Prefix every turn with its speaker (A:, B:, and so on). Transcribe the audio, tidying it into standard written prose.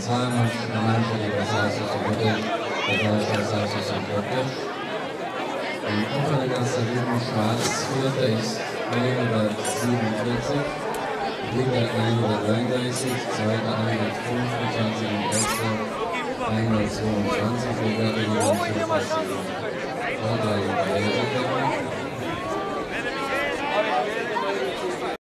A: 123-as, a második a 125-ös, az első a 122-ös. Im Unterlegastalismus Schwarz vierte ist 147, dritter 133, zweiter 125 und erster 122. Wir gratulieren für das